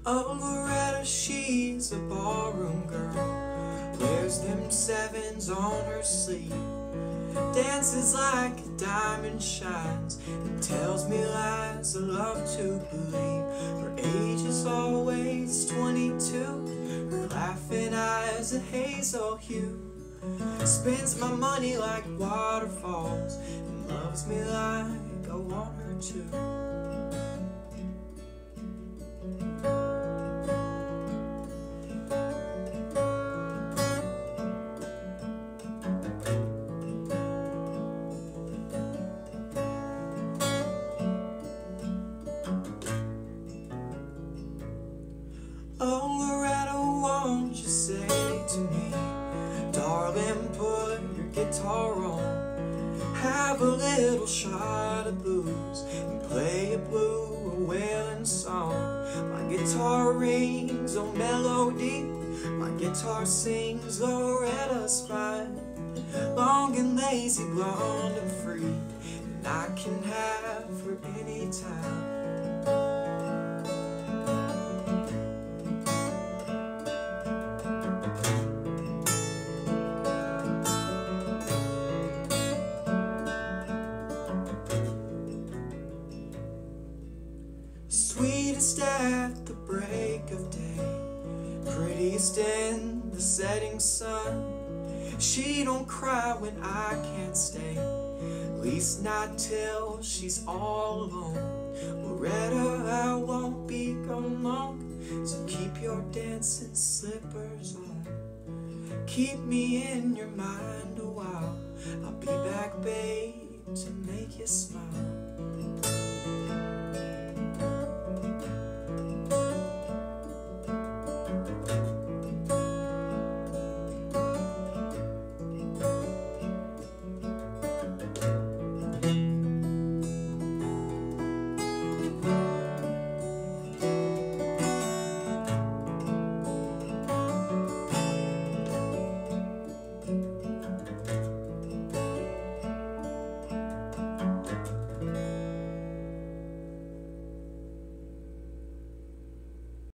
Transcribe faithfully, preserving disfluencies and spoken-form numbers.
Oh, Loretta, she's a ballroom girl, wears them sevens on her sleeve, dances like a diamond shines, and tells me lies I love to believe. Her age is always twenty-two, her laughing eyes a hazel hue, spends my money like waterfalls, and loves me like I want her to. Oh, Loretta, won't you say to me, darling, put your guitar on, have a little shot of booze, and play a blue or wailing song. My guitar rings on melody, my guitar sings Loretta's fine, long and lazy, blonde and free, and I can have her anytime. Sweetest at the break of day, prettiest in the setting sun. She don't cry when I can't stay, at least not till she's all alone. Loretta, I won't be gone long, so keep your dancing slippers on. Keep me in your mind a while, I'll be back, babe, to make you smile.